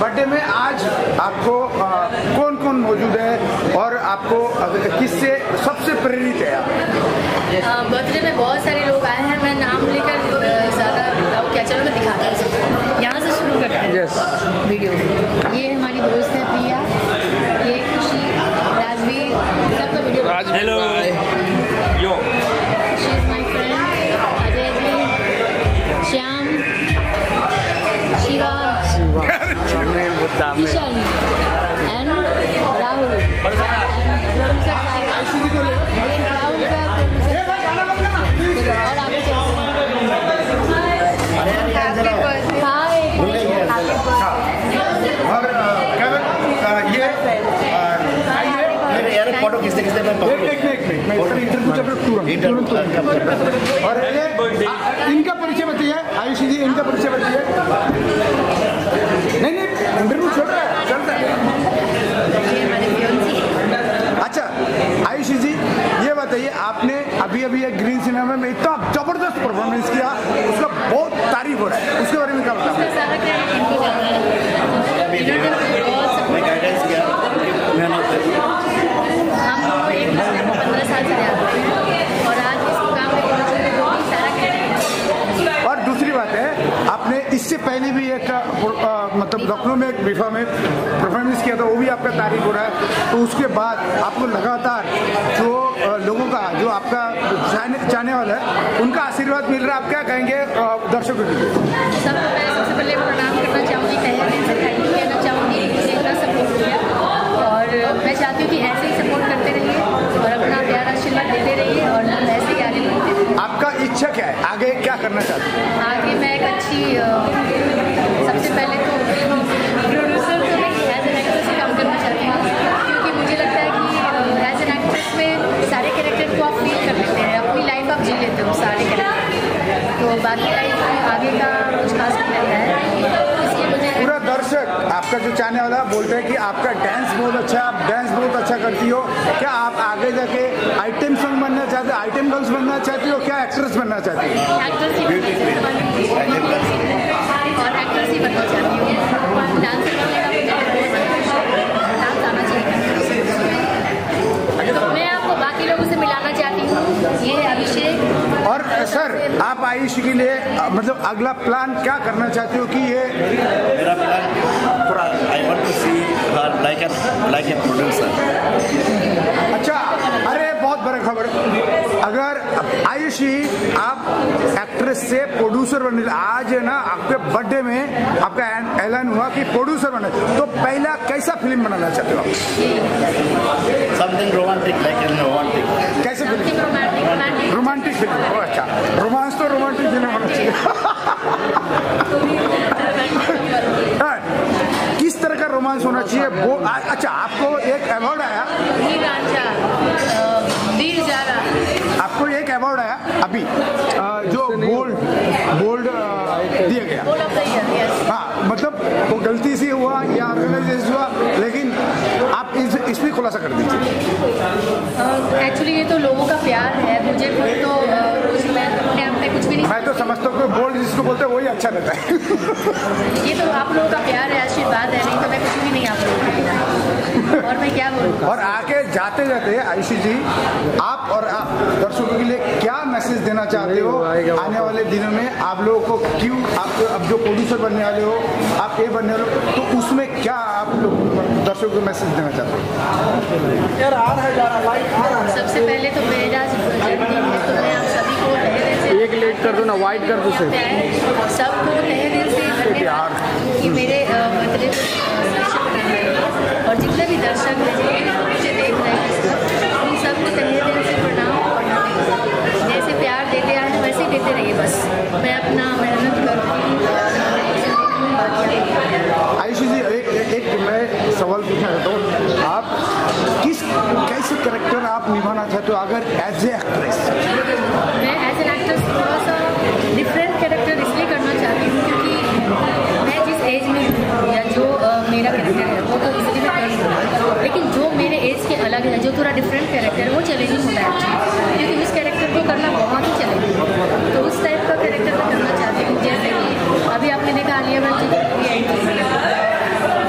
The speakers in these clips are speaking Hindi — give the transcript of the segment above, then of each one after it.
बर्थडे में आज आपको कौन कौन मौजूद है और आपको किससे सबसे प्रेरित है आप? बर्थडे में बहुत सारे लोग आए हैं, मैं नाम लेकर ज़्यादा क्या चलो मैं दिखाता हूँ। यहाँ से शुरू करते हैं वीडियो। ये हमारी दोस्त है प्रिया, ये खुशी, राजवीर, सबका video. Hello yo, she is my friend, Ajay ji, Shyam, Shiva, Kishan and Rahul. Photo किसने और इनका परिचय बताइए, आयुषी जी इनका परिचय बताइए। नहीं इंटरव्यू चल रहा है। अच्छा आयुषी जी ये बताइए, आपने अभी एक ग्रीन सिनेमा में इतना जबरदस्त परफॉर्मेंस किया, उसका बहुत तारीफ हो रहा है, उसके बारे में क्या बताओ? हम 15 साल से जानते हैं और आज इस काम में बहुत सारा क्रेडिट। और दूसरी बात है, आपने इससे पहले भी एक मतलब लखनऊ में एक विफा में परफॉर्मेंस किया था, वो भी आपका तारीफ हो रहा है। तो उसके बाद आपको लगातार जो लोगों का, जो आपका चाहने वाला है, उनका आशीर्वाद मिल रहा है, आप क्या कहेंगे दर्शकों के लिए? सबको मैं सबसे पहले प्रणाम करना चाहूँगी, तहे दिल से थैंक यू कहना चाहूँगी, मुझे इतना सपोर्ट किया और मैं चाहती हूँ कि ऐसे ही सपोर्ट करते रहिए और अपना प्यार आशीर्वाद देते रहिए और हम ऐसे ही आगे बढ़ते रहिए। आपका इच्छा क्या है, आगे क्या करना चाहते हैं? आगे मैं एक अच्छी सबसे पहले तो प्रोड्यूसर तो नहीं, एज एन एक्ट्रेस से काम करना चाहती हूँ, क्योंकि मुझे लगता है कि एज एन एक्ट्रेस में सारे कैरेक्टर को आप फील कर लेते हैं, अपनी लाइफ आप जी लेते हो सारे कैरेक्टर, तो बाकी लाइफ में आगे का कुछ खास नहीं रहता है। इसलिए मुझे पूरा दर्शक आपका जो चाहने वाला बोलते हैं कि आपका डांस बहुत अच्छा है, आप डांस बहुत अच्छा करती हो, क्या आप आगे जाके आइटम सॉन्ग बनना चाहते हो, आइटम गर्ल्स बनना चाहती हो, क्या एक्ट्रेस बनना चाहती हो? एक्ट्रेस ही बनना चाहती हूँ और एक्ट्रेस ही बनना चाहती हूँ। डांसर बनने का मुझे डांस आना चाहिए, तो मैं आपको बाकी लोगों से मिलाना चाहती हूँ। ये है अभिषेक। और सर आप आयुष के लिए मतलब अगला प्लान क्या करना चाहते हो? कि ये मेरा plan, I want to see her like a producer. अच्छा, अरे बहुत बड़ा खबर, अगर आयुषी आप एक्ट्रेस से प्रोड्यूसर बनने, आज है ना आपके बर्थडे में आपका ऐलान हुआ कि प्रोड्यूसर बनना, तो पहला कैसा फिल्म बनाना चाहते हो आप? Something romantic, like an romantic. कैसे फिल्म? Romantic film. ओ अच्छा, रोमांस तो रोमांटिक फिल्म होना चाहिए। किस तरह का रोमांस होना चाहिए वो? अच्छा, आपको एक अवार्ड आया, आपको एक अवार्ड आया अभी जो गोल्ड दिया गया। हाँ, मतलब वो गलती से हुआ या ऑर्गेनाइजेशन हुआ, लेकिन आप इसमें खुलासा कर दीजिए। एक्चुअली ये तो लोगों का प्यार है, मुझे खुद तो मैं अपने आप में कुछ भी नहीं। मैं तो समझता हूँ कि गोल्ड जिसको बोलते हैं वही अच्छा रहता है। ये तो आप लोगों का प्यार है, आशीर्वाद है, नहीं तो मैं कुछ भी नहीं आप लोगों के बिना। और मैं क्या बोलूँ? और आगे जाते जाते आयुषी जी, आप और आप दर्शकों के लिए क्या मैसेज देना चाहते हो आने वाले दिनों में? आप लोगों को क्यों, आप अब जो प्रोड्यूसर बनने वाले हो, आप ये बनने वाले हो, तो उसमें क्या आप लोग दर्शकों को मैसेज देना चाहते हो? यार आ रहा है, सबसे पहले तो मेरा जन्मदिन है, तो मैं आप सभी को तहे दिल से एक लेट कर दो ना, वाइट कर दो सिर्फ। सबको तहे दिल से धन्यवाद कि मेरे बर्थडे और जितने भी दर्शक हैं मुझे देख रहे हैं, उन सबको तहे दिल से प्रणाम और जैसे प्यार देते आए वैसे ही देते रहिए। बस मैं अपना मेहनत करूँगी। आयुषी जी एक मैं सवाल पूछना चाहता हूँ, आप कैसे कैरेक्टर आप निभाना चाहते हो अगर एज ए एक्ट्रेस? मैं एज एन एक्ट्रेस थोड़ा सा डिफरेंट कैरेक्टर इसलिए करना चाहती हूँ क्योंकि मैं जिस एज में हूँ या जो मेरा कैरेक्टर है वो तो इसलिए मैं कर सकूँ, लेकिन जो मेरे एज के अलग है, जो थोड़ा डिफरेंट कैरेक्टर है, वो चैलेंजिंग होता है क्योंकि उस कैरेक्टर को करना बहुत ही चैलेंजिंग, तो उस टाइप का कैरेक्टर मैं करना चाहती हूँ। जैसे कि अभी आपने देखा आलिया भट्ट जी की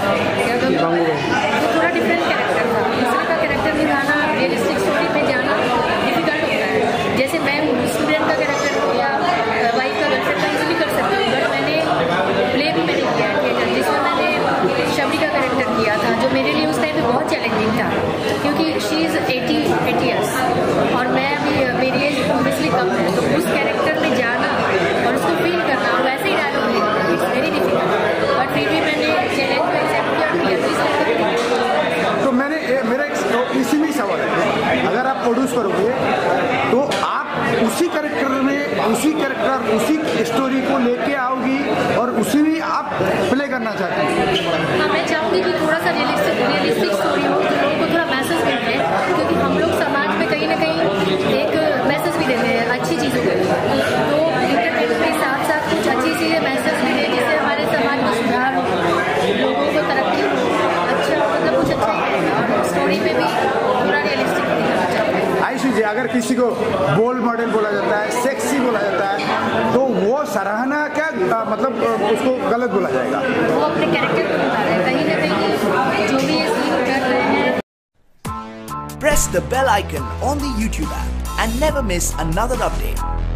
अच्छी चीज़ों पे तो इंटरनेट के साथ साथ कुछ अच्छी चीज़ें मैसेज भी दें जिससे हमारे समाज में सुधार हो, लोगों को तरक्की हो, अच्छा मतलब कुछ अच्छा ही स्टोरी में भी पूरा रियलिस्टिक दिखाना चाहते हैं। आयुषी जी, अगर किसी को बोल्ड मॉडल बोला जाता है, सेक्सी बोला जाता है, तो वो सराहना क्या मतलब उसको गलत बोला जाएगा? वो अपने कैरेक्टर को बता रहे हैं, कहीं ना कहीं जो भी ये सीन कर रहे हैं। Press the bell icon on the YouTube app and never miss another update.